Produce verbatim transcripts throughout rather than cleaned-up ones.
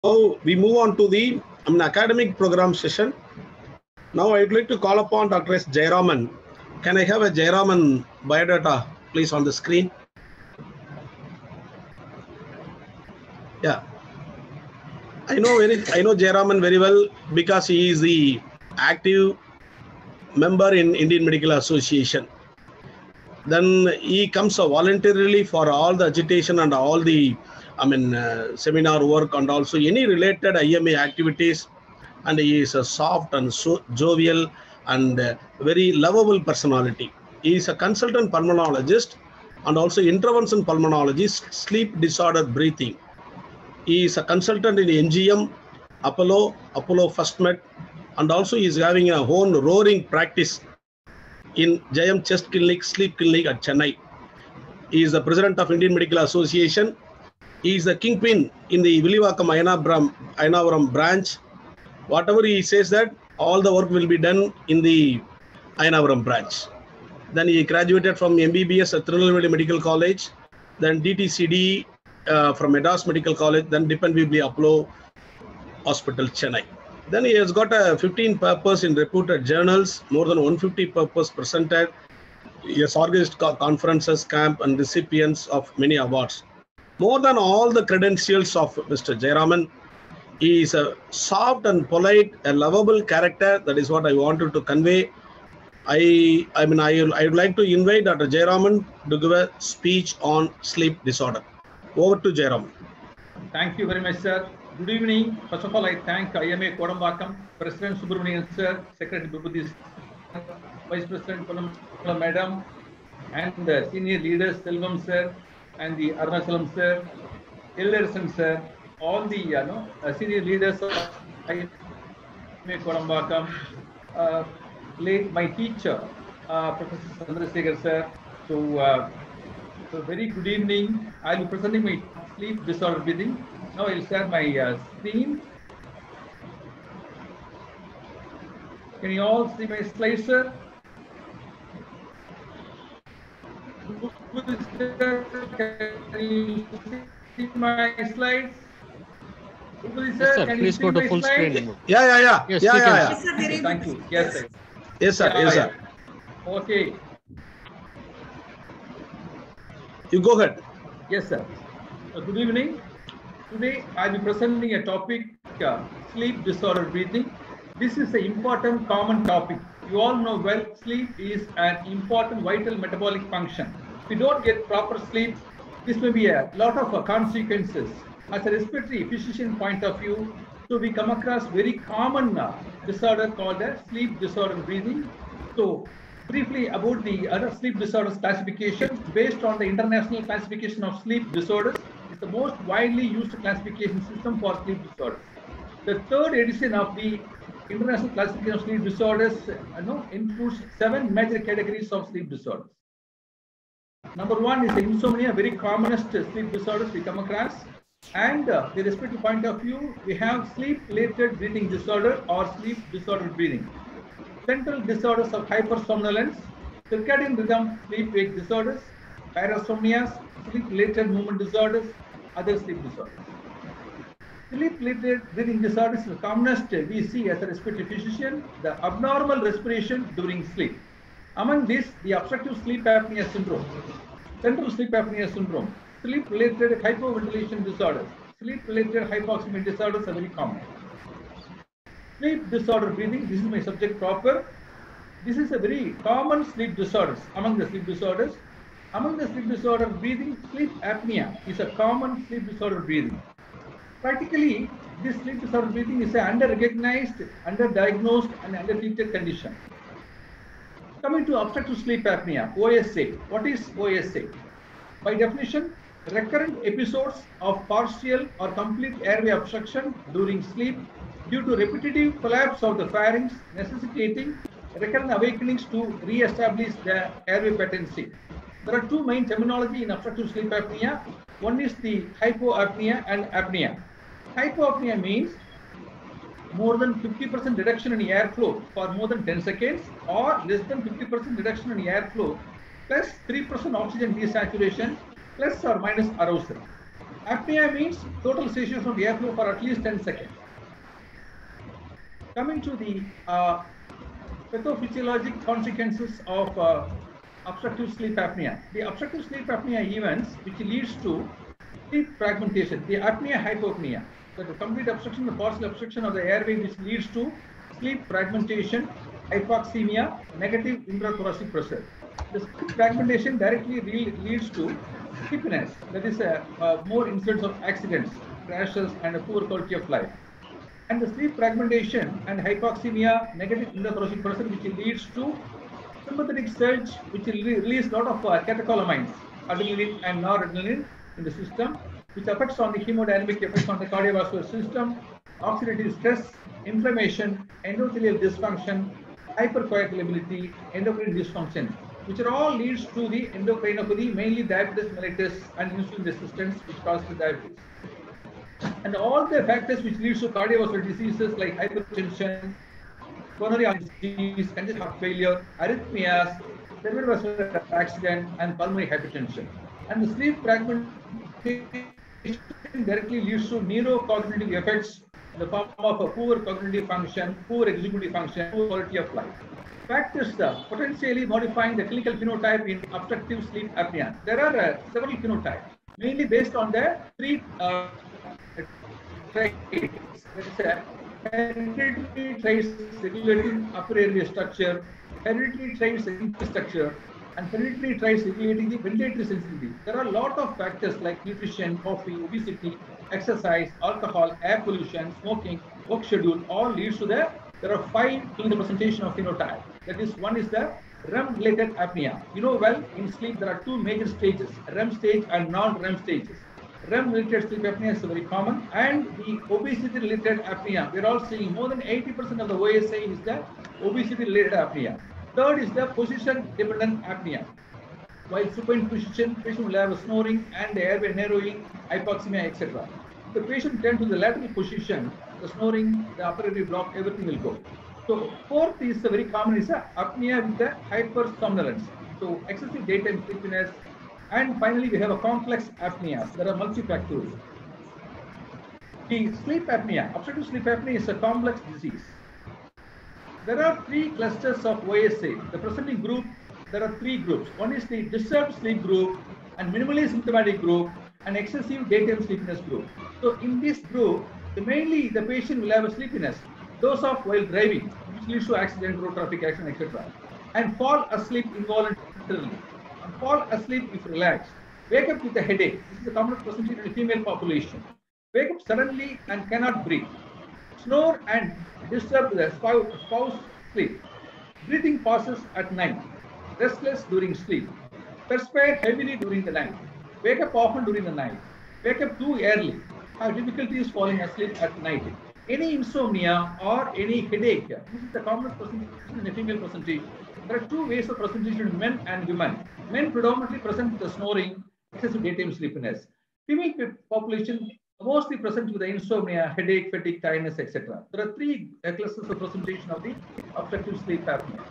Now we move on to the I mean, academic program session. Now I would like to call upon Doctor S. Jayaraman. Can I have a Jayaraman biodata, please, on the screen? Yeah. I know very, I know Jayaraman very well because he is the active member in Indian Medical Association. Then he comes voluntarily for all the agitation and all the, I mean, uh, seminar work and also any related I M A activities. And he is a soft and so jovial and uh, very lovable personality. He is a consultant pulmonologist and also intervention pulmonologist, sleep disorder breathing. He is a consultant in N G M, Apollo, Apollo First Med, and also he is having a own roaring practice in J M Chest Clinic, Sleep Clinic at Chennai. He is the president of Indian Medical Association. He is the kingpin in the Villivakam Ayanapuram branch. Whatever he says that all the work will be done in the Ayanapuram branch. Then he graduated from M B B S at Tirunelveli Medical College, then D T C D uh, from Madras Medical College, then Dippenvibli Apollo Hospital, Chennai. Then he has got a fifteen papers in reputed journals, more than one hundred fifty papers presented. He has organized conferences, camp, and recipients of many awards. More than all the credentials of Mister Jayaraman, he is a soft and polite, a lovable character. That is what I wanted to convey. I, I mean, I, I would like to invite Doctor Jayaraman to give a speech on sleep disorder. Over to Jayaraman. Thank you very much, sir. Good evening. First of all, I thank I M A Kodambakam, President Subramanian sir, Secretary Bubudis, Vice President Kodambakam Madam, and the senior leaders Selvam sir and the Arunachalam sir, Ellerson sir, all the you know, uh, senior leaders of I M A Kodambakam, uh, late my teacher, uh, Professor Chandrasekhar sir. So, uh, so very good evening. I will be presenting my sleep disorder breathing. Now I will share my uh, screen. Can you all see my slides, sir? Can you see my slides? Yes, sir. Can Please go to full slides? screen. Yeah, yeah, yeah. Yes, yeah, we yeah, can. yeah. Yes, sir, very Thank good. you. Yes, sir. Yes, sir. Yeah, Yes, yeah. sir. Okay. You go ahead. Yes, sir. Uh, good evening. Today I will be presenting a topic, uh, sleep disorder breathing. This is an important common topic. You all know well, sleep is an important vital metabolic function. If you don't get proper sleep, this may be a lot of uh, consequences. As a respiratory physician point of view, so we come across very common uh, disorder called as sleep disorder breathing. So briefly about the other sleep disorders classification based on the International Classification of Sleep Disorders. It's the most widely used classification system for sleep disorders. The third edition of the International Classification of Sleep Disorders you know, includes seven major categories of sleep disorders. Number one is the insomnia, very commonest sleep disorders we come across. And uh, the respiratory point of view, we have sleep-related breathing disorder or sleep disorder breathing. Central disorders of hypersomnolence, circadian rhythm sleep-wake disorders, parasomnias, sleep-related movement disorders, other sleep disorders. Sleep-related breathing disorders is the commonest we see as a respiratory physician, the abnormal respiration during sleep. Among these, the obstructive sleep apnea syndrome, central sleep apnea syndrome, sleep-related hypoventilation disorders, sleep-related hypoxemia disorders are very common. Sleep disorder breathing, this is my subject proper. This is a very common sleep disorders among the sleep disorders. Among the sleep disorder breathing, sleep apnea is a common sleep disorder breathing. Practically, this sleep disorder breathing is an under-recognized, under-diagnosed and under-treated condition. Coming to obstructive sleep apnea, O S A. What is O S A? By definition, recurrent episodes of partial or complete airway obstruction during sleep due to repetitive collapse of the pharynx necessitating recurrent awakenings to re-establish the airway patency. There are two main terminology in obstructive sleep apnea. One is the hypoapnea and apnea. Hypoapnea means more than fifty percent reduction in airflow for more than ten seconds or less than fifty percent reduction in airflow plus three percent oxygen desaturation plus or minus arousal. Apnea means total cessation of airflow for at least ten seconds. Coming to the uh, pathophysiologic consequences of uh, obstructive sleep apnea. The obstructive sleep apnea events which leads to sleep fragmentation, the apnea-hypopnea, so the complete obstruction, the partial obstruction of the airway which leads to sleep fragmentation, hypoxemia, negative intrathoracic pressure. The sleep fragmentation directly leads to sleepiness, that is a, a more incidence of accidents, crashes, and a poor quality of life. And the sleep fragmentation and hypoxemia, negative intrathoracic pressure, which leads to sympathetic surge, which will release a lot of uh, catecholamines, adrenaline and noradrenaline in the system, which affects on the hemodynamic effects on the cardiovascular system, oxidative stress, inflammation, endothelial dysfunction, hypercoagulability, endocrine dysfunction, which are all leads to the endocrinopathy, mainly diabetes mellitus and insulin resistance, which causes diabetes. And all the factors which leads to cardiovascular diseases like hypertension, coronary artery disease, congestive heart failure, arrhythmias, cerebrovascular accident, and pulmonary hypertension. And the sleep fragmentation directly leads to neurocognitive effects in the form of a poor cognitive function, poor executive function, poor quality of life. Factors uh, potentially modifying the clinical phenotype in obstructive sleep apnea. There are uh, several phenotypes, mainly based on the three uh, traits. Hereditary traits regulating upper airway structure, hereditary traits regulating structure, and hereditary traits regulating the ventilatory sensitivity. There are a lot of factors like nutrition, coffee, obesity, exercise, alcohol, air pollution, smoking, work schedule, all leads to the, there are five clinical presentation of phenotype. That is, one is the R E M-related apnea. You know well, in sleep there are two major stages, R E M stage and non-R E M stages. R E M-related sleep apnea is very common, and the obesity-related apnea, we're all seeing more than eighty percent of the O S A is the obesity-related apnea. Third is the position-dependent apnea. While supine position, patient will have a snoring and the airway narrowing, hypoxemia, et cetera. The patient turns to the lateral position, the snoring, the upper airway block, everything will go. So fourth is a very common is a apnea with the hypersomnolence. So excessive daytime sleepiness. And finally, we have a complex apnea. There are multifactorial. The sleep apnea, obstructive sleep apnea is a complex disease. There are three clusters of O S A. The presenting group, there are three groups. One is the disturbed sleep group, and minimally symptomatic group, and excessive daytime sleepiness group. So in this group, the mainly the patient will have a sleepiness. Those of while driving, which leads to accident, road traffic accident, et cetera. And fall asleep involuntarily. And fall asleep if relaxed. Wake up with a headache. This is a common percentage in the female population. Wake up suddenly and cannot breathe. Snore and disturb the spouse, spouse sleep. Breathing pauses at night. Restless during sleep. Perspire heavily during the night. Wake up often during the night. Wake up too early. Have difficulties falling asleep at night. Any insomnia or any headache. This is the common presentation in the female presentation. There are two ways of presentation in men and women. Men predominantly present with the snoring, excessive daytime sleepiness. Female population mostly present with the insomnia, headache, fatigue, tiredness, et cetera. There are three clusters of presentation of the obstructive sleep apnea.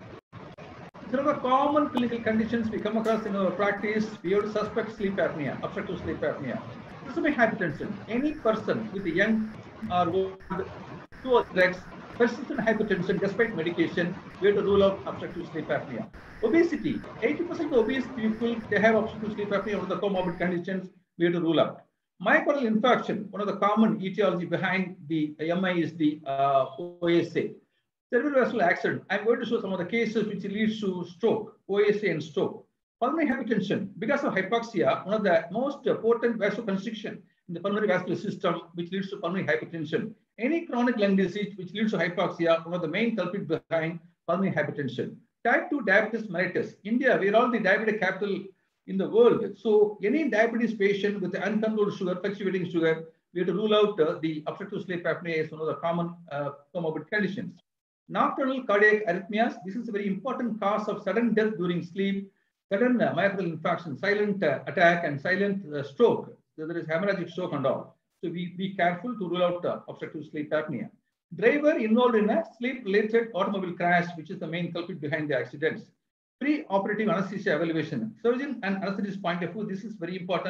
There are common clinical conditions we come across in our practice. We have to suspect sleep apnea, obstructive sleep apnea. Systemic hypertension. Any person with a young or old, two or drugs, persistent hypertension despite medication, we have to rule out obstructive sleep apnea. Obesity. eighty percent of obese people, they have obstructive sleep apnea, one of the comorbid conditions, we have to rule out. Myocardial infarction, one of the common etiology behind the M I is the uh, O S A. Cerebrovascular accident. I'm going to show some of the cases which leads to stroke, O S A and stroke. Pulmonary hypertension. Because of hypoxia, one of the most potent vasoconstriction in the pulmonary vascular system, which leads to pulmonary hypertension. Any chronic lung disease which leads to hypoxia, one of the main culprits behind pulmonary hypertension. Type two diabetes mellitus. India, we are all the diabetic capital in the world. So any diabetes patient with uncontrolled sugar, fluctuating sugar, we have to rule out uh, the obstructive sleep apnea as one of the common uh, comorbid conditions. Nocturnal cardiac arrhythmias. This is a very important cause of sudden death during sleep, sudden uh, myocardial infarction, silent uh, attack, and silent uh, stroke. So there is hemorrhagic stroke and all. So we be careful to rule out uh, obstructive sleep apnea. Driver involved in a sleep-related automobile crash, which is the main culprit behind the accidents. Pre-operative anesthesia evaluation. Surgeon and anesthetist point of view, this is very important.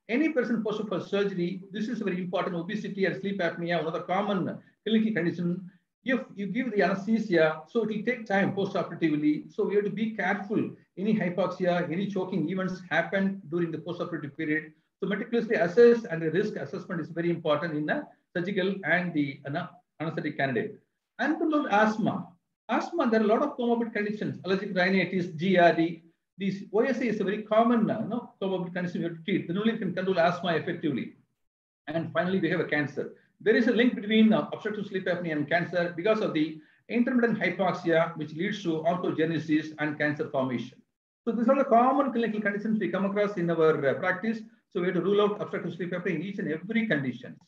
any person posted for surgery, this is very important. Obesity and sleep apnea, one of the common clinical conditions. If you give the anesthesia, so it will take time post-operatively. So we have to be careful. Any hypoxia, any choking events happen during the post-operative period. So meticulously assess, and the risk assessment is very important in the surgical and the uh, anesthetic candidate. Uncontrolled asthma. Asthma, there are a lot of comorbid conditions, allergic rhinitis, G R D. This O S A is a very common uh, no, comorbid condition we have to treat. Then only you can control asthma effectively. And finally, we have a cancer. There is a link between uh, obstructive sleep apnea and cancer because of the intermittent hypoxia, which leads to oncogenesis and cancer formation. So these are the common clinical conditions we come across in our uh, practice. So we have to rule out obstructive sleep apnea in each and every condition.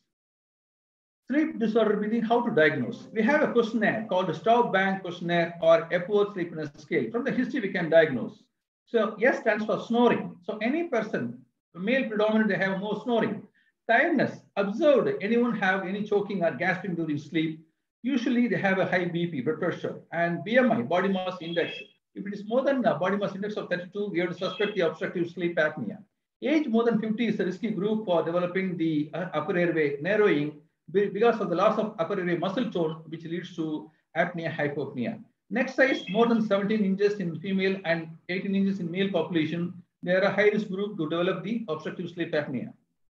Sleep disorder breathing, how to diagnose? We have a questionnaire called the Staub-Bank questionnaire or Epworth Sleepiness Scale. From the history, we can diagnose. So S stands for snoring. So any person, male predominant, they have more snoring. Tiredness, observed, anyone have any choking or gasping during sleep? Usually they have a high B P, blood pressure, and B M I, body mass index. If it is more than a body mass index of thirty-two, we have to suspect the obstructive sleep apnea. Age more than fifty is a risky group for developing the uh, upper airway narrowing because of the loss of upper airway muscle tone, which leads to apnea hypopnea. Neck size more than seventeen inches in female and eighteen inches in male population. They are a high risk group to develop the obstructive sleep apnea.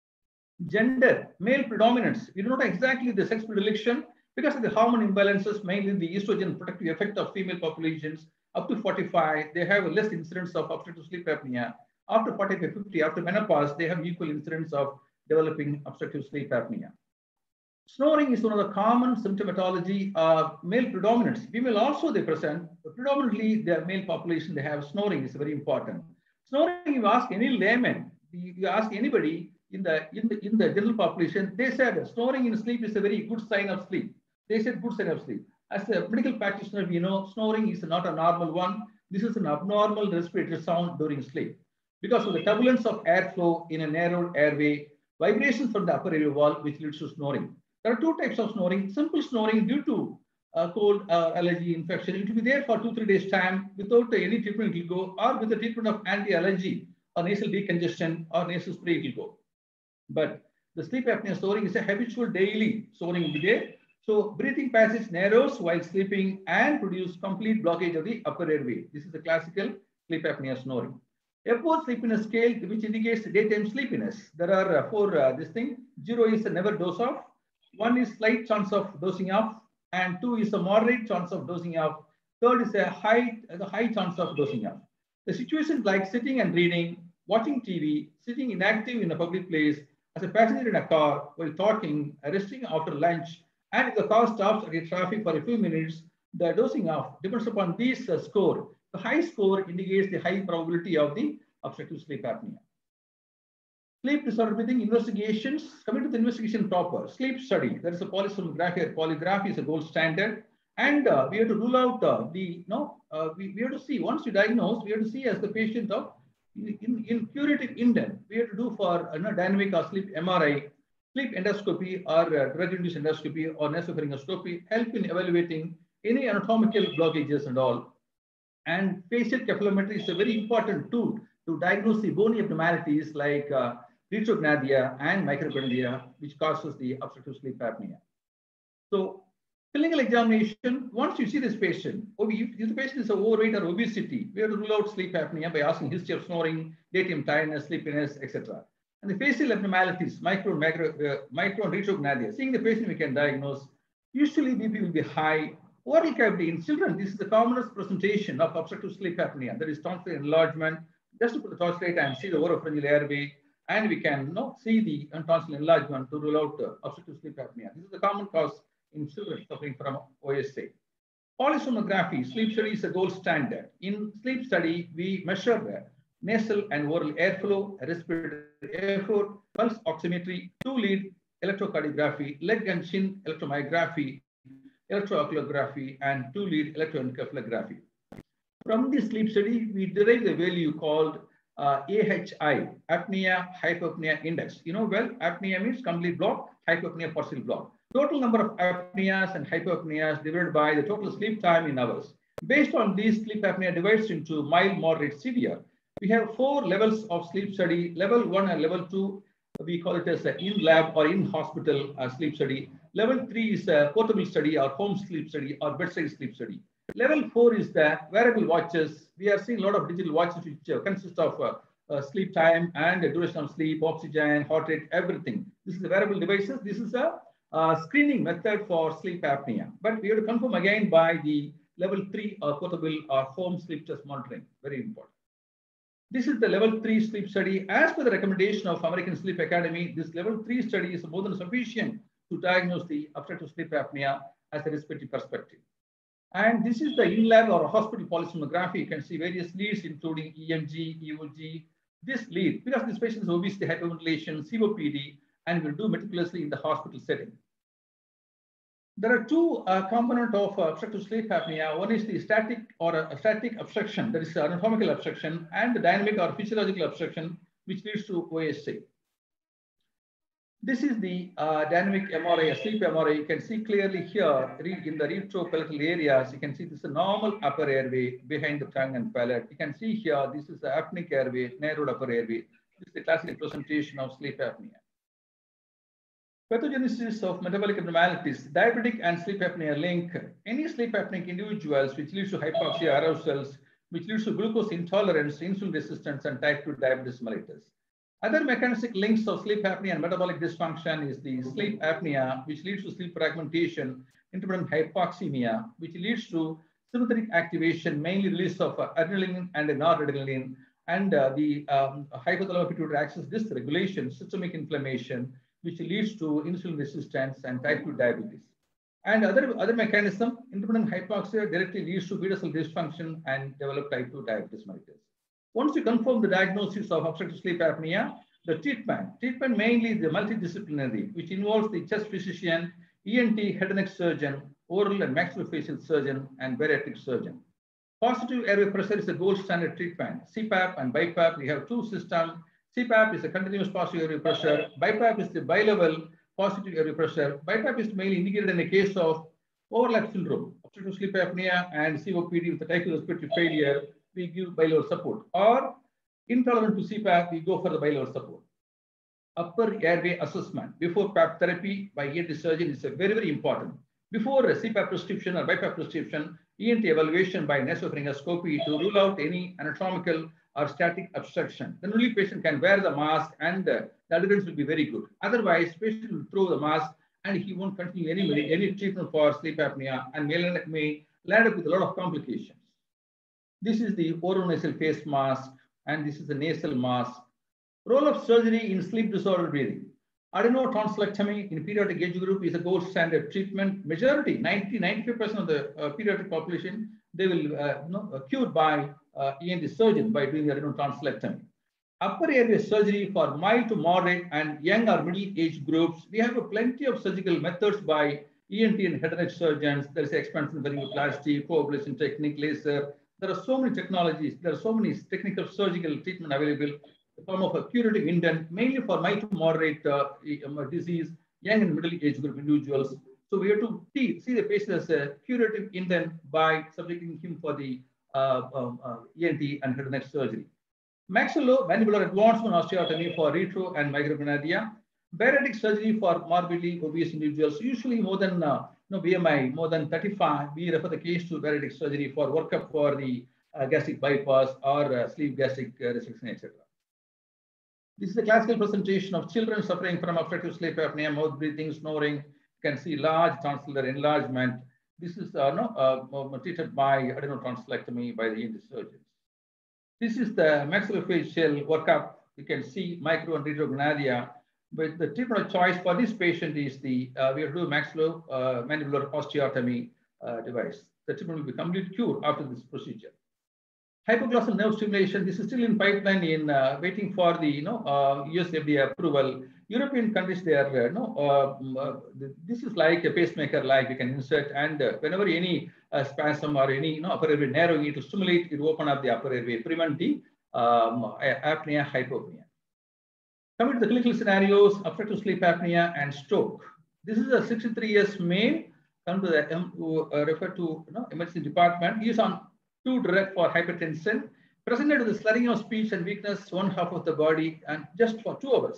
Gender, male predominance. We don't know exactly the sex predilection because of the hormone imbalances, mainly the estrogen protective effect of female populations. Up to forty-five, they have a less incidence of obstructive sleep apnea. After forty-five, fifty, after menopause, they have equal incidence of developing obstructive sleep apnea. Snoring is one of the common symptomatology of male predominance. Female also they present, but predominantly the male population, they have snoring is very important. Snoring, you ask any layman, you ask anybody in the, in the, in the general population, they said snoring in sleep is a very good sign of sleep. They said good sign of sleep. As a medical practitioner, we know snoring is not a normal one. This is an abnormal respiratory sound during sleep. Because of the turbulence of airflow in a narrowed airway, vibrations from the upper airway wall, which leads to snoring. There are two types of snoring. Simple snoring due to uh, cold, uh, allergy, infection. It will be there for two, three days time without uh, any treatment, it will go, or with the treatment of anti-allergy or nasal decongestion or nasal spray, it will go. But the sleep apnea snoring is a habitual daily snoring will be there. So breathing passage narrows while sleeping and produce complete blockage of the upper airway. This is the classical sleep apnea snoring. Epworth sleepiness scale, which indicates daytime sleepiness. There are uh, four uh, this thing. Zero is a never doze off. One is slight chance of dozing off, and two is a moderate chance of dozing off. Third is a high, a high chance of dozing off. The situations like sitting and reading, watching T V, sitting inactive in a public place, as a passenger in a car while talking, resting after lunch, and if the car stops at a traffic for a few minutes, the dozing off depends upon this uh, score. The high score indicates the high probability of the obstructive sleep apnea. Sleep disorder breathing investigations. Coming to the investigation proper, sleep study. There is a polysomnography. Polygraphy is a gold standard, and uh, we have to rule out uh, the no. Uh, we, we have to see once you diagnose, we have to see as the patient of in, in curative intent. We have to do for uh, dynamic or sleep M R I, sleep endoscopy or uh, drug-induced endoscopy or nasopharyngoscopy help in evaluating any anatomical blockages and all. And facial cephalometry is a very important tool to diagnose the bony abnormalities like uh, retrognathia and micropendia, which causes the obstructive sleep apnea. So clinical examination, once you see this patient, if the patient is overweight or obesity, we have to rule out sleep apnea by asking history of snoring, daytime tiredness, sleepiness, et cetera. And the facial abnormalities, micro, macro, uh, micro and retrognathia, seeing the patient we can diagnose. Usually B P will be high. Oral cavity in children, this is the commonest presentation of obstructive sleep apnea. There is tonsillar enlargement. Just to put the torchlight and see the oropharyngeal airway, and we can you know, see the tonsillar enlargement to rule out uh, obstructive sleep apnea. This is the common cause in children suffering from O S A. Polysomnography, sleep study is a gold standard. In sleep study, we measure the nasal and oral airflow, respiratory airflow, pulse oximetry, two-lead electrocardiography, leg and chin electromyography, electrooculography, and two-lead electroencephalography. From the sleep study, we derive the value called uh, A H I, apnea hypopnea index. You know, well, apnea means complete block, hypopnea partial block. Total number of apneas and hypopneas divided by the total sleep time in hours. Based on these, sleep apnea divides into mild, moderate, severe. We have four levels of sleep study, level one and level two. we call it as an in-lab or in-hospital uh, sleep study. Level three is a portable study or home sleep study or bedside sleep study. Level four is the wearable watches. We are seeing a lot of digital watches which uh, consist of uh, uh, sleep time and uh, duration of sleep, oxygen, heart rate, everything. This is the wearable devices. This is a uh, screening method for sleep apnea. But we have to confirm again by the level three or portable or home sleep test monitoring. Very important. This is the level three sleep study. As per the recommendation of American Sleep Academy, this level three study is more than sufficient to diagnose the obstructive sleep apnea as a respiratory perspective. And this is the in-lab or hospital polysomnography. You can see various leads, including E M G, E O G. This lead, because this patient is obesity, hyperventilation, C O P D, and will do meticulously in the hospital setting. There are two uh, components of uh, obstructive sleep apnea. One is the static or a, a static obstruction, that is anatomical obstruction, and the dynamic or physiological obstruction, which leads to O S A. This is the uh, dynamic M R I, a sleep M R I. You can see clearly here in the retropalatal areas. You can see this is a normal upper airway behind the tongue and palate. You can see here, this is the apneic airway, narrowed upper airway. This is the classic presentation of sleep apnea. Pathogenesis of metabolic abnormalities, diabetic and sleep apnea link. Any sleep apneic individuals which leads to hypoxia arousals, which leads to glucose intolerance, insulin resistance, and type two diabetes mellitus. Other mechanistic links of sleep apnea and metabolic dysfunction is the sleep apnea, which leads to sleep fragmentation, intermittent hypoxemia, which leads to sympathetic activation, mainly release of uh, adrenaline and noradrenaline, and uh, the um, hypothalamic pituitary axis dysregulation, systemic inflammation, which leads to insulin resistance and type two diabetes. And other, other mechanism, intermittent hypoxia directly leads to beta cell dysfunction and develop type two diabetes mellitus. Once you confirm the diagnosis of obstructive sleep apnea, the treatment, treatment mainly the multidisciplinary, which involves the chest physician, E N T, head and neck surgeon, oral and maxillofacial surgeon, and bariatric surgeon. Positive airway pressure is the gold standard treatment. C PAP and BiPAP, we have two systems. C PAP is a continuous positive airway pressure. BiPAP is the bilevel positive airway pressure. BiPAP is mainly indicated in the case of overlap syndrome, obstructive sleep apnea and C O P D with the type two respiratory failure. We give bilevel support, or intolerant to C PAP, we go for the bilevel support. Upper airway assessment before PAP therapy by E N T surgeon is a very, very important. Before a C PAP prescription or BiPAP prescription, E N T evaluation by nasopharyngoscopy to rule out any anatomical or static obstruction. Then only patient can wear the mask and uh, the adherence will be very good. Otherwise, patient will throw the mask and he won't continue any, any treatment for sleep apnea and may, may land up with a lot of complications. This is the oronasal face mask, and this is the nasal mask. Role of surgery in sleep disorder breathing. Adenotonsillectomy in pediatric age group is a gold standard treatment. Majority, ninety to ninety-five percent of the uh, pediatric population, they will uh, no, uh, cured by uh, E N T surgeon by doing the adenotonsillectomy. Upper airway surgery for mild to moderate and young or middle age groups. We have a plenty of surgical methods by E N T and head and neck surgeons. There is expansion laryngoplasty, coablation technique, laser. There are so many technologies. There are so many technical surgical treatment available in the form of a curative intent, mainly for mild to moderate uh, disease, young and middle age group individuals. So we have to see, see the patient as a curative intent by subjecting him for the uh, um, uh, E N T and head and neck surgery. Maxillomandibular advancement osteotomy for retro and microgonadia. Bariatric surgery for morbidly obese individuals, usually more than uh, no B M I, more than thirty-five. We refer the case to bariatric surgery for workup for the uh, gastric bypass or uh, sleeve gastric uh, resection, et cetera. This is a classical presentation of children suffering from obstructive sleep apnea, mouth breathing, snoring. You can see large tonsillar enlargement. This is uh, no, uh, treated by adenotonsillectomy by the E N T surgeons. This is the maxillofacial workup. You can see micro and retrogonadia. But the treatment of choice for this patient is the, uh, we have to do maxillomandibular uh, osteotomy uh, device. The treatment will be complete cure after this procedure. Hypoglossal nerve stimulation, this is still in pipeline in uh, waiting for the you know, uh, U S F D A approval. European countries, they are, uh, you know, uh, uh, this is like a pacemaker, like you can insert, and uh, whenever any uh, spasm or any you know, upper airway narrowing, to stimulate, it will open up the upper airway, prevent the um, apnea, hypopnea. Coming to the clinical scenarios, obstructive sleep apnea and stroke. This is a sixty-three years male, come to the um, uh, refer to you know, emergency department. He is on two direct for hypertension, presented with the slurring of speech and weakness, one half of the body, and just for two hours.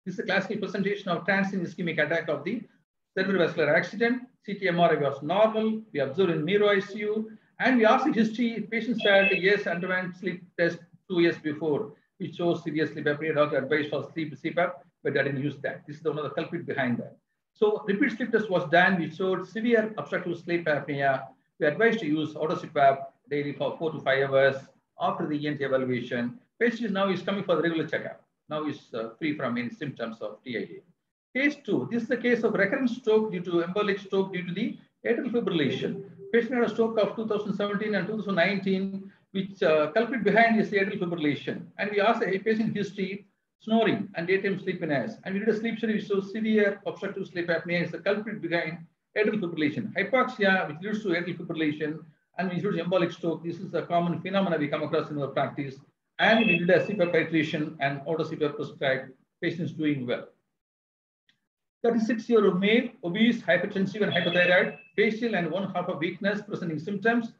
This is a classical presentation of transient ischemic attack of the cerebrovascular accident. C T M R I was normal. We observed in neuro I C U, and we asked the history. Patient said yes, underwent sleep test two years before, which shows severe sleep apnea. Doctor advised for sleep C PAP, but I didn't use that. This is one of the culprit behind that. So repeat sleep test was done. We showed severe obstructive sleep apnea. We advised to use auto C PAP daily for four to five hours after the E N T evaluation. Patient now is coming for the regular checkup. Now is uh, free from any symptoms of T I A. Case two, this is the case of recurrent stroke due to embolic stroke due to the atrial fibrillation. Patient had a stroke of two thousand seventeen and two thousand nineteen, which uh, culprit behind is the atrial fibrillation. And we asked a patient history, snoring and daytime sleepiness. And we did a sleep study which shows severe obstructive sleep apnea is the culprit behind atrial fibrillation. Hypoxia, which leads to atrial fibrillation, and which leads to embolic stroke. This is a common phenomenon we come across in our practice. And we did a C PAP titration and auto C PAP prescribed. Patients doing well. thirty-six-year-old male, obese, hypertensive, and hypothyroid, facial and one half of weakness, presenting symptoms.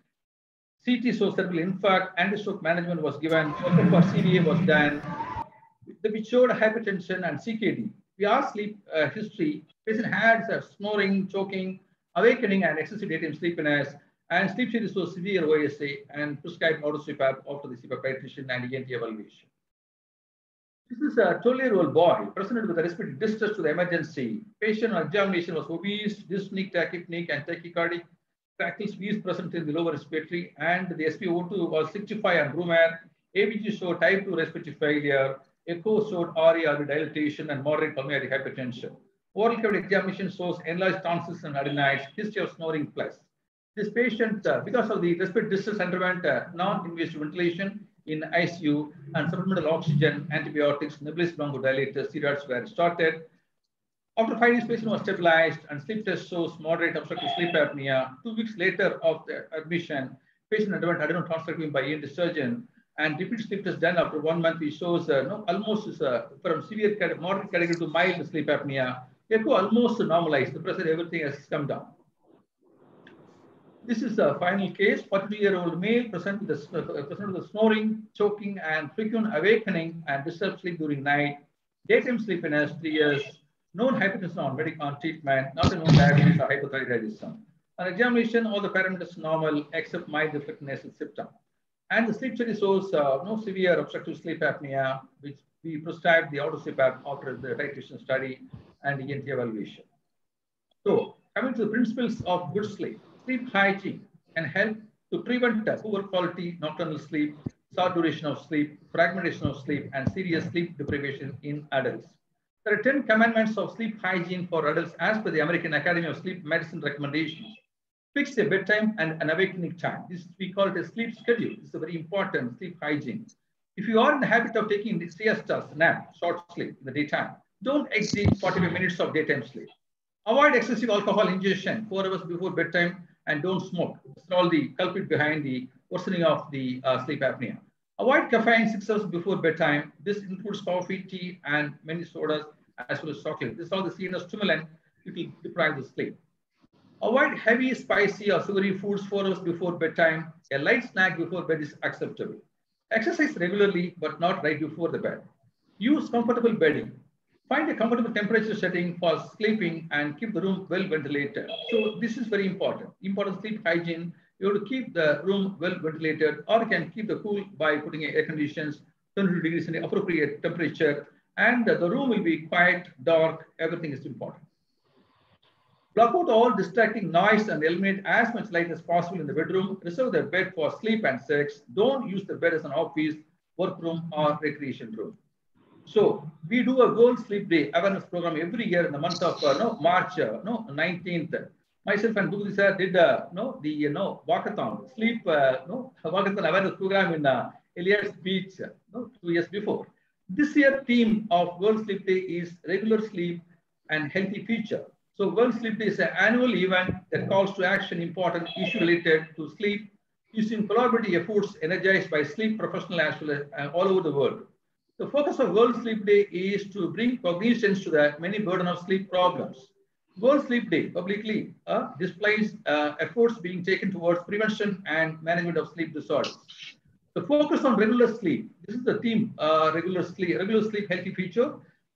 C T shows cerebral infarct, anti-stroke management was given, for C V A was done. We showed hypertension and C K D. We asked sleep uh, history. Patient had uh, snoring, choking, awakening, and excessive daytime sleepiness. And sleep study shows severe O S A and prescribed auto C PAP after the C PAP titration and E N T evaluation. This is a twelve-year-old boy presented with a respiratory distress to the emergency. Patient on examination was obese, dyspneic, tachypneic, and tachycardic. Tracheal squeeze present in the lower respiratory, and the S p O two was sixty-five on room air. A B G showed type two respiratory failure. Echo showed R A R V dilatation and moderate pulmonary hypertension. Oral cavity examination shows enlarged tonsils and adenites, history of snoring plus. This patient, uh, because of the respiratory distress, underwent uh, non-invasive ventilation in I C U and supplemental oxygen, antibiotics, nebulized bronchodilators, steroids were started. After five days, patient was stabilized and sleep test shows moderate obstructive sleep apnea. Two weeks later of the admission, patient underwent adenotransectomy by E N T surgeon, and repeat sleep test done after one month. It shows uh, no, almost is, uh, from severe moderate category to mild sleep apnea. Echo almost normalized. The pressure, everything has come down. This is the final case. forty-two-year-old male present with the, uh, present with the snoring, choking, and frequent awakening and disturbed sleep during night. Daytime sleepiness, three years. Known hypertension on medical on treatment, not a known diabetes or hypothyroidism. On examination, all the parameters normal except mild reflective nasal symptom. And the sleep study shows uh, no severe obstructive sleep apnea, which we prescribed the auto C PAP after the titration study and E N T evaluation. So, coming to the principles of good sleep, sleep hygiene can help to prevent uh, poor quality nocturnal sleep, short duration of sleep, fragmentation of sleep, and serious sleep deprivation in adults. There are ten commandments of sleep hygiene for adults as per the American Academy of Sleep Medicine recommendations. Fix a bedtime and an awakening time. This we call it a sleep schedule. This is a very important sleep hygiene. If you are in the habit of taking the siestas, nap, short sleep in the daytime, don't exceed forty-five minutes of daytime sleep. Avoid excessive alcohol ingestion four hours before bedtime, and don't smoke. This is all the culprit behind the worsening of the uh, sleep apnea. Avoid caffeine six hours before bedtime. This includes coffee, tea, and many sodas, as well as chocolate. This is all the C N S stimulant. It will deprive the sleep. Avoid heavy, spicy, or sugary foods four hours before bedtime. A light snack before bed is acceptable. Exercise regularly, but not right before the bed. Use comfortable bedding. Find a comfortable temperature setting for sleeping and keep the room well ventilated. So this is very important. Important sleep hygiene. You have to keep the room well ventilated, or you can keep the cool by putting air conditions, twenty-two degrees in the appropriate temperature, and the room will be quiet, dark. Everything is important. Block out all distracting noise and eliminate as much light as possible in the bedroom. Reserve the bed for sleep and sex. Don't use the bed as an office, workroom, or recreation room. So we do a World Sleep Day awareness program every year in the month of uh, no, March uh, no, nineteenth. Myself and Dugdi sir did uh, no, the you know, walkathon, sleep uh, no, walkathon awareness program in uh, Elias Beach uh, no, two years before. This year theme of World Sleep Day is regular sleep and healthy future. So World Sleep Day is an annual event that calls to action important issue related to sleep using collaborative efforts energized by sleep professionals as well as uh, all over the world. The focus of World Sleep Day is to bring cognizance to the many burden of sleep problems. World Sleep Day publicly uh, displays uh, efforts being taken towards prevention and management of sleep disorders. The focus on regular sleep. This is the theme, uh, regular sleep, regular sleep, healthy future.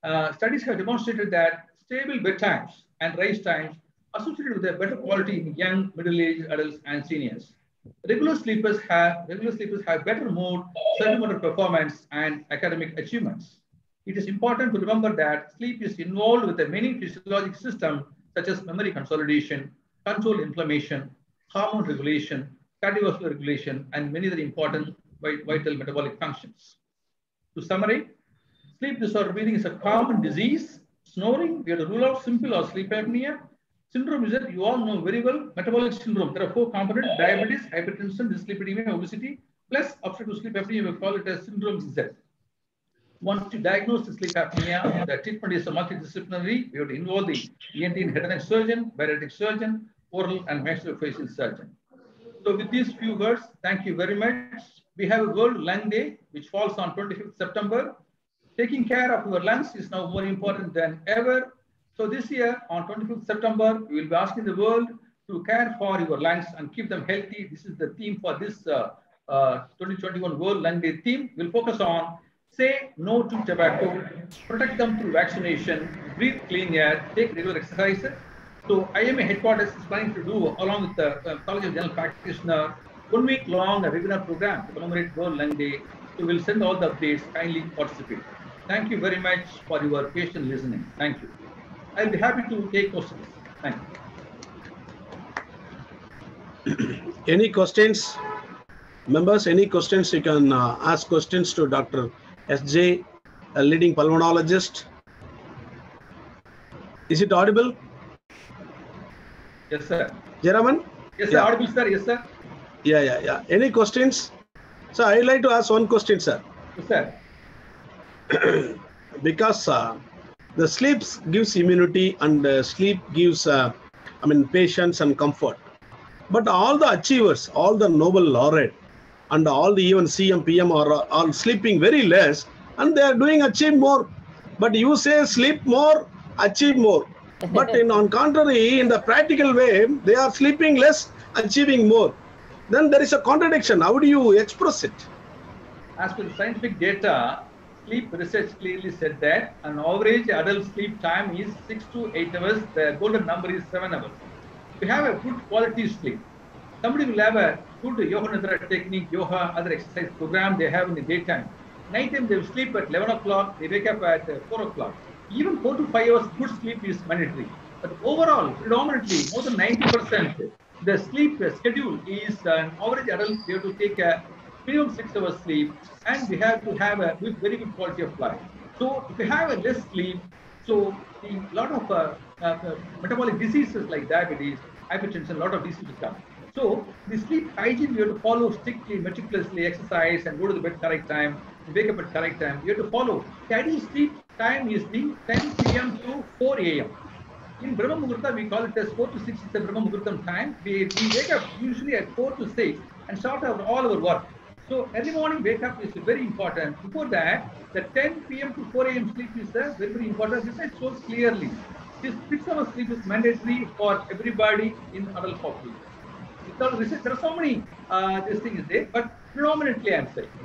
Uh, studies have demonstrated that stable bedtimes and rise times associated with a better quality in young, middle-aged adults and seniors. Regular sleepers have regular sleepers have better mood, cerebral performance, and academic achievements. It is important to remember that sleep is involved with a many physiological systems such as memory consolidation, control inflammation, hormone regulation, cardiovascular regulation, and many other important vital metabolic functions. To summarize, sleep disorder breathing is a common disease. Snoring, we have to rule out simple or sleep apnea. Syndrome is that you all know very well, metabolic syndrome. There are four components: diabetes, hypertension, dyslipidemia, obesity, plus obstructive sleep apnea. We call it as syndrome Z. Once you diagnose the sleep apnea, the treatment is a multidisciplinary. We have to involve the E N T and head and neck surgeon, bariatric surgeon, oral and maxillofacial surgeon. So with these few words, thank you very much. We have a World Lung Day, which falls on twenty-fifth September. Taking care of your lungs is now more important than ever. So this year, on twenty-fifth September, we will be asking the world to care for your lungs and keep them healthy. This is the theme for this uh, uh, twenty twenty-one World Lung Day theme. We'll focus on say no to tobacco, protect them through vaccination, breathe clean air, take regular exercises. So I M A headquarters is planning to do, along with the uh, College of General Practitioner, one week long webinar program to commemorate World Lung Day. So we'll send all the updates. Kindly participate. Thank you very much for your patient listening. Thank you. I'll be happy to take questions. Thank you. Any questions? Members, any questions? You can uh, ask questions to Doctor S J, a leading pulmonologist. Is it audible? Yes, sir. Jayaraman? Yes, sir. Yeah. Audible, sir. Yes, sir. Yeah, yeah, yeah. Any questions? So I'd like to ask one question, sir. Yes, sir. Because uh, the sleep gives immunity and uh, sleep gives, uh, I mean, patience and comfort. But all the achievers, all the Nobel laureate, and all the even C M, P M are all sleeping very less, and they are doing achieve more. But you say sleep more, achieve more. But in on contrary, in the practical way, they are sleeping less, achieving more. Then there is a contradiction. How do you express it? As per the scientific data, sleep research clearly said that an average adult sleep time is six to eight hours. The golden number is seven hours. We have a good quality sleep. Somebody will have a good yoga nidra technique, yoga, other exercise program they have in the daytime. Nighttime they will sleep at eleven o'clock, they wake up at uh, four o'clock. Even four to five hours good sleep is mandatory. But overall, predominantly, more than ninety percent, the sleep schedule is an average adult, they have to take a minimum six hours sleep, and we have to have a good, very good quality of life. So if we have a less sleep, so a lot of uh, uh, metabolic diseases like diabetes, hypertension, a lot of diseases come. So the sleep hygiene, you have to follow strictly, meticulously, exercise and go to the bed correct time, wake up at correct time. You have to follow. The ideal sleep time is the ten P M to four A M In Brahma Muhurta, we call it as four to six is the Brahma Muhurtam time. We, we wake up usually at four to six and start out all our work. So early morning wake up is very important. Before that, the ten P M to four A M sleep is uh, very, very important. This I shows clearly. This six hours sleep is mandatory for everybody in adult population. Without research, there are so many uh, this thing is there, but predominantly I'm saying.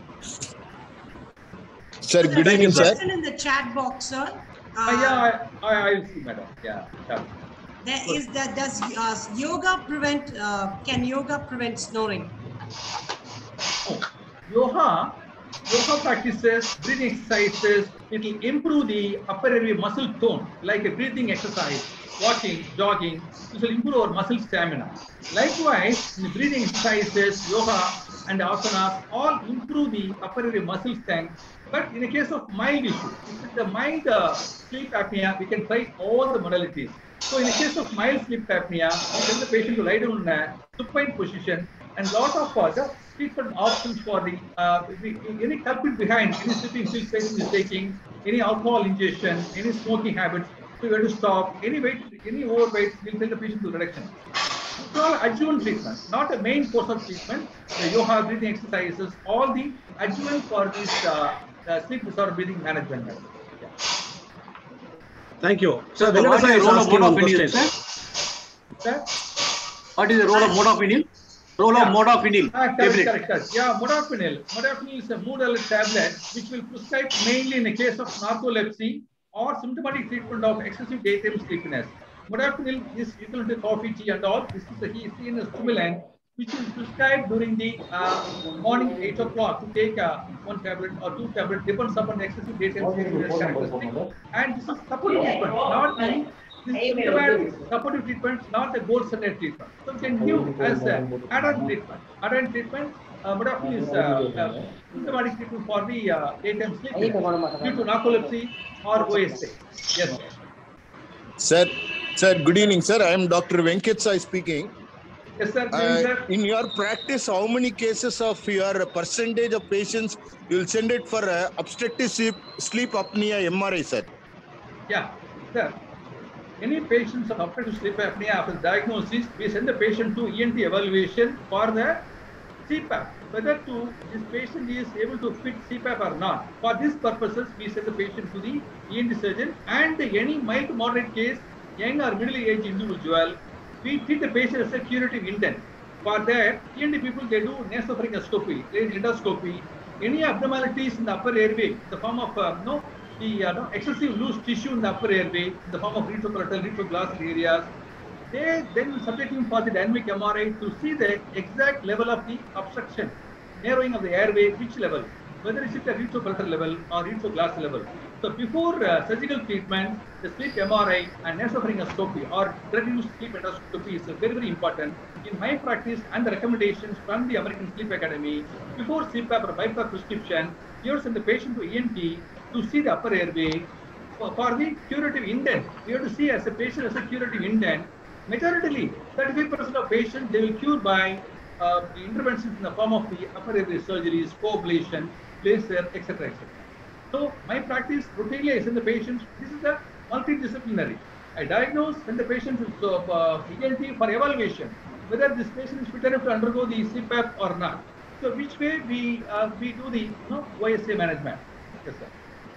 Sir, good evening, sir. Question in the chat box, sir. Uh, uh, yeah, I, I, I will see, madam. Yeah. yeah. There is that. Does uh, yoga prevent? Uh, can yoga prevent snoring? Oh, yoga, yoga practices, breathing exercises, it will improve the upper airway muscle tone, like a breathing exercise, walking, jogging. This will improve our muscle stamina. Likewise, the breathing exercises, yoga and asanas all improve the upper airway muscle strength. But in the case of mild issue, if it's a mild uh, sleep apnea, we can try all the modalities. So in the case of mild sleep apnea, we tell the patient to lie down in a supine position, and lot of other treatment options for the uh, any culprit behind any sleeping pills patient is taking, any alcohol ingestion, any smoking habits. So we have to stop any weight, any overweight. We'll tell the patient to reduction. It's all adjuvant treatment, not a main course of treatment. The yoga, breathing exercises, all the adjuvant for this uh, uh, sleep disorder breathing management. Yeah. Thank you. So, so what is the role of mode of Indian, sir? Sir? What is the role of mode of Indian? role Yeah. of modafinil Ah, correct, tablet. correct, correct. Yeah, modafinil. Modafinil is a mood alert tablet which will prescribe mainly in the case of narcolepsy or symptomatic treatment of excessive daytime sleepiness. Modafinil is equivalent to coffee, tea, and all. This is a he seen as stimulant which is prescribed during the uh, morning eight o'clock to take uh, one tablet or two tablets, depends upon the excessive daytime sleepiness characteristic. And this is supportive treatment, not the this is symptomatic supportive treatment, not the gold standard treatment. So we can give as a add-on treatment. Add-on treatment, uh, modafinil is uh, uh, symptomatic treatment for the uh, daytime sleepiness due to narcolepsy or O S A. Yes. Sir, sir, good evening, sir. I am Doctor Venkat Sai speaking. Yes, sir. Uh, sir. in your practice, how many cases of your percentage of patients you will send it for uh, obstructive sleep, sleep apnea M R I, sir? Yeah, sir. Any patients of obstructive sleep apnea after diagnosis, we send the patient to E N T evaluation for the C PAP. Whether to this patient is able to fit C PAP or not. For these purposes, we send the patient to the E N T surgeon, and any mild to moderate case, young or middle-aged individual, we treat the patient as a curative intent. For that, E N T people, they do nasopharyngoscopy, endoscopy, any abnormalities in the upper airway, in the form of uh, no, the uh, no, excessive loose tissue in the upper airway, in the form of retroclateral, retroglossal areas. They then subject him for the dynamic M R I to see the exact level of the obstruction, narrowing of the airway, which level, whether it's at the retroclateral level or retroglossal level. So before uh, surgical treatment, the sleep M R I and nasopharyngoscopy or drug-induced sleep endoscopy is very, very important. In my practice and the recommendations from the American Sleep Academy, before C PAP or BiPAP prescription, you send the patient to E N T to see the upper airway for, for the curative intent. We have to see as a patient as a curative intent. Majority, thirty-five percent of patients, they will cure by uh, the interventions in the form of the upper airway surgeries, co-ablation, laser, et cetera, et cetera. So my practice routinely I send the patients. This is a multidisciplinary. I diagnose, send the patient to uh, E N T for evaluation, whether this patient is fit enough to undergo the C PAP or not. So which way we uh, we do the you know, O S A management. Yes, sir.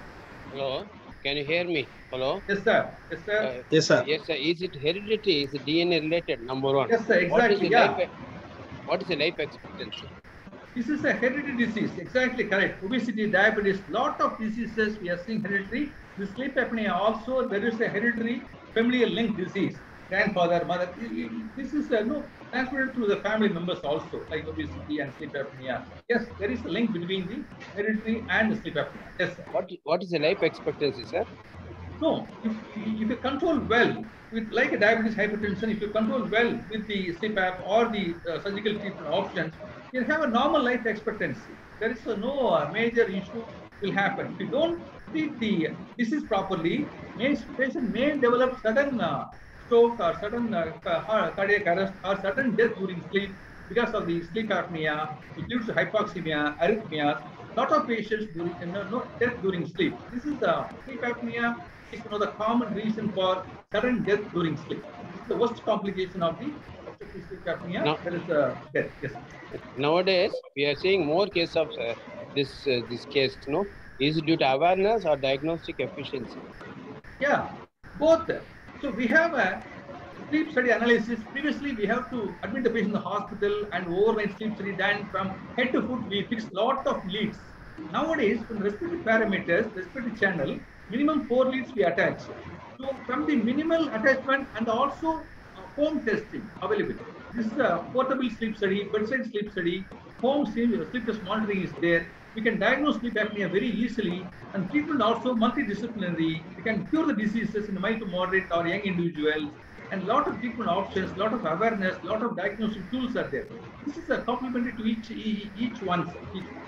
Hello, can you hear me? Hello? Yes, sir. Yes, sir. Uh, Yes, sir. Yes, sir. Is it hereditary? Is it D N A related? Number one. Yes, sir. What is Exactly. the Yeah. life, what is the life expectancy? This is a hereditary disease. Exactly correct. Obesity, diabetes, lot of diseases we are seeing hereditary. The sleep apnea also, there is a hereditary familial link disease. Grandfather, mother. This is uh, no, transmitted to the family members also, like obesity and sleep apnea. Yes, there is a link between the hereditary and the sleep apnea. Yes, sir. What What is the life expectancy, sir? No, if, if you control well with like a diabetes, hypertension, if you control well with the C PAP or the uh, surgical treatment options, you have a normal life expectancy. There is a no uh, major issue will happen. If you don't treat the disease properly, patient may develop sudden uh, stroke or sudden uh, cardiac arrest or sudden death during sleep because of the sleep apnea. It leads to hypoxemia, arrhythmias. Lot of patients during you know, no death during sleep. This is the sleep apnea. Is one of the common reason for sudden death during sleep. This is the worst complication of the obstructive sleep apnea. No. That is uh, death. Yes. Nowadays, we are seeing more cases of uh, this uh, this case. No, is it due to awareness or diagnostic efficiency? Yeah, both. So we have a sleep study analysis. Previously, we have to admit the patient in the hospital and overnight sleep study done from head to foot. We fix lot of leads. Nowadays, from respiratory parameters, respiratory channel, minimum four leads we attach. So from the minimal attachment and also uh, home testing available. This is a portable sleep study, bedside sleep study, home sleep, sleep test monitoring is there. We can diagnose sleep apnea very easily, and treatment also multidisciplinary. We can cure the diseases in mild to moderate or young individuals, and lot of treatment options, lot of awareness, lot of diagnostic tools are there. This is a complementary to each each one. Each one.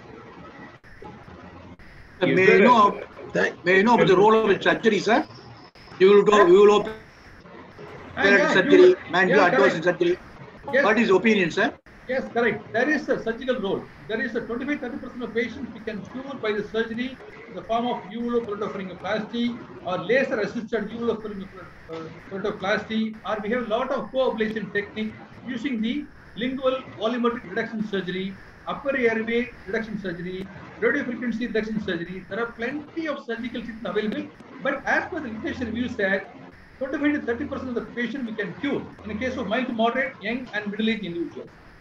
Sir, may I know, Thank- may I know about the role of surgery, sir? You will do, you will open Ah, yeah, surgery, you- man, yeah, you advise correct. in surgery. Yes. What is your opinion, sir? Yes, correct. There is a surgical role. There is a twenty-five to thirty percent of patients we can cure by the surgery in the form of uvulopalatopharyngoplasty or laser-assisted uvulopalatoplasty, or we have a lot of co-ablation technique using the lingual volumetric reduction surgery, upper airway reduction surgery, radiofrequency reduction surgery. There are plenty of surgical treatment available, but as per the literature review said, twenty-five to thirty percent of the patient we can cure in the case of mild to moderate, young and middle-aged individuals.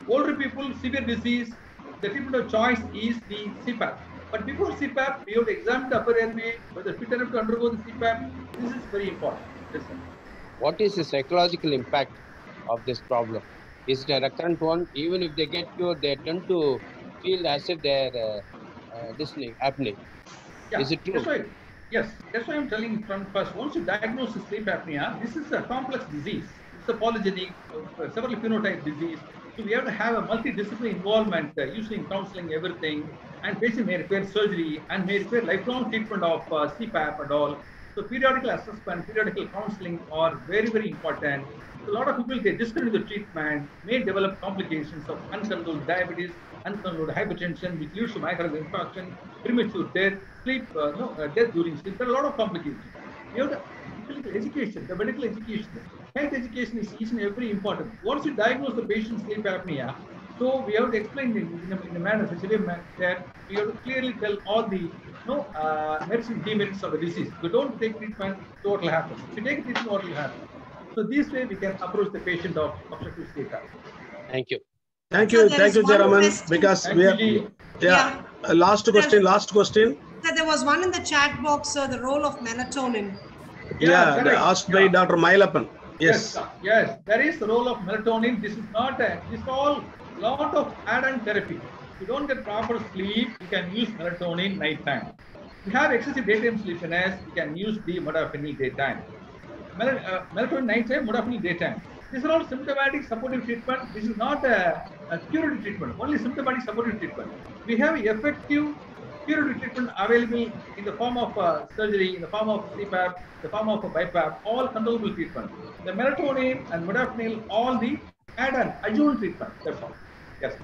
Older people, severe disease, the treatment of choice is the C PAP. But before C PAP, we have to examine the upper airway, whether fit enough to undergo the C PAP. This is very important. Yes, sir. What is the psychological impact of this problem? Is it a recurrent one? Even if they get cured, they tend to feel as if they're uh, uh, listening, apnea. Yeah, Is it true? That's why, yes, that's why I'm telling from first. Once you diagnose sleep apnea, this is a complex disease. It's a polygenic, uh, several phenotype disease. So we have to have a multidisciplinary involvement uh, using counseling, everything, and patient may require surgery and may require lifelong treatment of uh, C PAP and all. So periodical assessment, periodical counseling are very, very important. So a lot of people, they discontinue the treatment, may develop complications of uncontrolled diabetes, uncontrolled hypertension, which leads to myocardial infarction, premature death, sleep, uh, no, uh, death during sleep. There are a lot of complications. We have the medical education, the medical education. Health education is each and every important. Once you diagnose the patient's sleep apnea, so we have to explain in, in, a, in a manner, such a way that we have to clearly tell all the no uh, merits and demerits of the disease. If you don't take treatment, so what will happen? If you take treatment, what will happen? So this way we can approach the patient of obstructive sleep apnea. Thank you. Thank So you, there thank is you, one Jayaraman, question. because Thank we you, have, Ji. yeah, uh, last question, last question. So there was one in the chat box, sir, the role of melatonin. Yeah, correct. asked by Yeah. Doctor Mylappan. Yes, Yes. yes, there is the role of melatonin. This is not a, this is all lot of add-on therapy. If you don't get proper sleep, you can use melatonin night time. If you have excessive daytime sleepiness, you can use the modafinil daytime. Mel uh, melatonin night time, modafinil daytime. These are all symptomatic supportive treatment. This is not a, a curative treatment, only symptomatic supportive treatment. We have effective curative treatment available in the form of uh, surgery, in the form of C PAP, the form of a BiPAP, all controllable treatment. The melatonin and modafinil, all the add-on, adjunct treatment. That's all. Yes.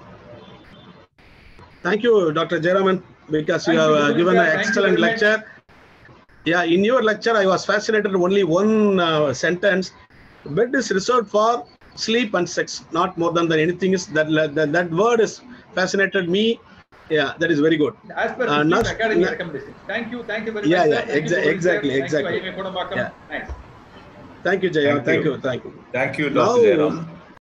Thank you, Doctor Jayaraman, because Thank you have you, uh, given Sir. an Thank you excellent very much. lecture. Yeah, in your lecture, I was fascinated only one uh, sentence. Bed is reserved for sleep and sex, not more than that anything is that, that that word is fascinated me. Yeah, that is very good. As per Uh, the next- Sleep Academy ne- recommendation. Thank you, thank you very Yeah, much. yeah, sir. Thank you, exa- Guru, sir. exactly, Thank exactly. you, I M A Kodambakkam. Yeah. Nice. Thank you, Jaya. Thank Thank you. you. Thank you. Thank you, Now, Doctor Jayaraman.